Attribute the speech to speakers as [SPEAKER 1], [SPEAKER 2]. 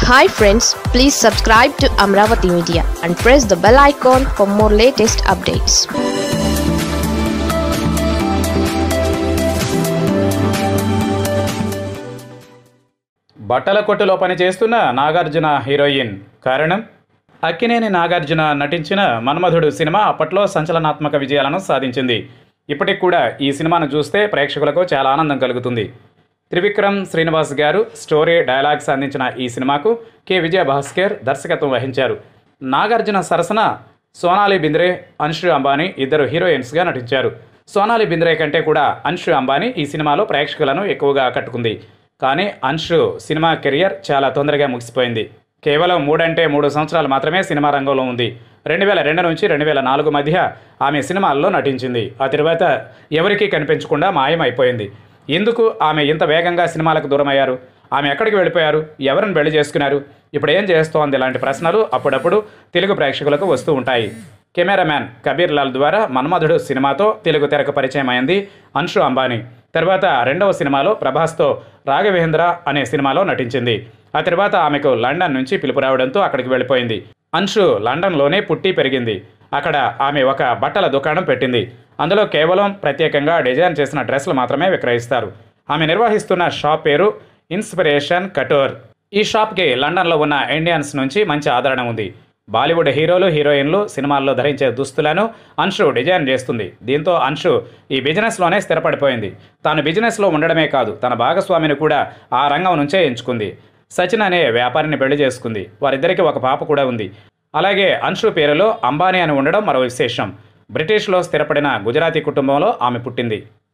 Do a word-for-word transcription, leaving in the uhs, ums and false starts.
[SPEAKER 1] Hi friends, please subscribe to Amaravathi Media and press the bell icon for more latest updates.
[SPEAKER 2] బట్టల కొట్టులో పనిచేస్తున్న Nagarjuna heroine. కారణం? అక్కినేని నాగార్జున నటించిన మన్మధుడు cinema అప్పట్లో సంచలనాత్మక విజయాలను సాధించింది. ఇప్పటికి కూడా ఈ సినిమాను చూస్తే ప్రేక్షకులకు చాలా ఆనందం కలుగుతుంది. త్రివిక్రమ్ శ్రీనివాస్ గారు స్టోరీ డైలాగ్స్ అందించిన ఈ సినిమాకు కె విజయభాస్కర్ దర్శకత్వం వహించారు. నాగార్జున సరసన సోనాలి బింద్రే, అన్షు అంబానీ ఇద్దరు హీరోయిన్స్గా నటించారు. సోనాలి బింద్రే కంటే కూడా అన్షు అంబానీ ఈ సినిమాలో ప్రేక్షకులను ఎక్కువగా ఆకట్టుకుంది. కానీ అన్షు సినిమా కెరియర్ చాలా తొందరగా ముగిసిపోయింది. కేవలం మూడంటే మూడు సంవత్సరాలు మాత్రమే సినిమా రంగంలో ఉంది. రెండు వేల రెండు నుంచి రెండు వేల నాలుగు మధ్య ఆమె సినిమాల్లో నటించింది. ఆ తర్వాత ఎవరికీ కనిపించకుండా మాయమైపోయింది. ఎందుకు ఆమె ఇంత వేగంగా సినిమాలకు దూరమయ్యారు? ఆమె ఎక్కడికి వెళ్ళిపోయారు? ఎవరిని పెళ్లి చేసుకున్నారు? ఇప్పుడు ఏం చేస్తోంది? ఇలాంటి ప్రశ్నలు అప్పుడప్పుడు తెలుగు ప్రేక్షకులకు వస్తూ ఉంటాయి. కెమెరామ్యాన్ కబీర్ లాల్ ద్వారా మన్మధుడు సినిమాతో తెలుగు తెరకు పరిచయం అయింది అన్షు అంబానీ. తర్వాత రెండవ సినిమాలో ప్రభాస్తో రాఘవేంద్ర అనే సినిమాలో నటించింది. ఆ తర్వాత ఆమెకు లండన్ నుంచి పిలుపు రావడంతో అక్కడికి వెళ్ళిపోయింది. అన్షు లండన్లోనే పుట్టి పెరిగింది. అక్కడ ఆమె ఒక బట్టల దుకాణం పెట్టింది. అందులో కేవలం ప్రత్యేకంగా డిజైన్ చేసిన డ్రెస్సులు మాత్రమే విక్రయిస్తారు. ఆమె నిర్వహిస్తున్న షాప్ పేరు ఇన్స్పిరేషన్ కటోర్. ఈ షాప్కి లండన్లో ఉన్న ఇండియన్స్ నుంచి మంచి ఆదరణ ఉంది. బాలీవుడ్ హీరోలు హీరోయిన్లు సినిమాల్లో ధరించే దుస్తులను అన్షు డిజైన్ చేస్తుంది. దీంతో అన్షు ఈ బిజినెస్లోనే స్థిరపడిపోయింది. తాను బిజినెస్లో ఉండడమే కాదు, తన భాగస్వామిని కూడా ఆ రంగం నుంచే ఎంచుకుంది. సచిన్ అనే వ్యాపారిని పెళ్లి చేసుకుంది. వారిద్దరికీ ఒక పాప కూడా ఉంది. అలాగే అన్షు పేరులో అంబానీ అని ఉండడం మరో విశేషం. బ్రిటిష్లో స్థిరపడిన గుజరాతీ కుటుంబంలో ఆమె పుట్టింది.